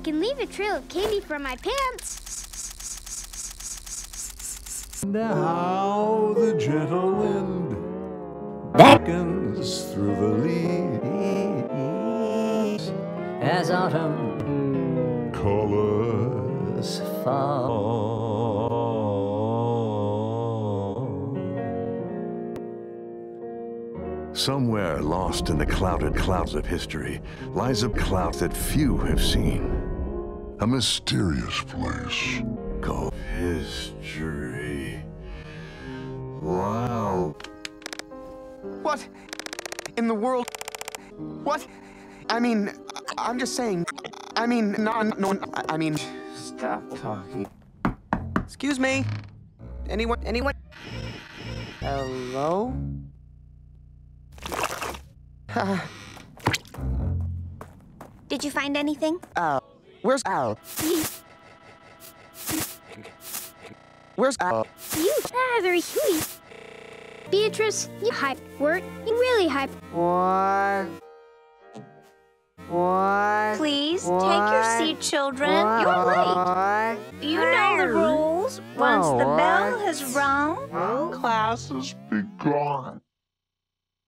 can leave a trail of candy from my pants. And how the gentle wind beckons through the leaves as autumn colors fall. Somewhere lost in the clouded clouds of history lies a cloud that few have seen. A mysterious place called history. Wow. What in the world? What? I mean, I'm just saying. I mean, no, I mean, stop talking. Excuse me? Anyone? Hello? Did you find anything? Where's Al? Where's Al? You very sweet. Beatrice, you hype. Word, you really hype. What? Please, take your seat, children. You're late. You know the rules. Once the bell has rung, Class has begun.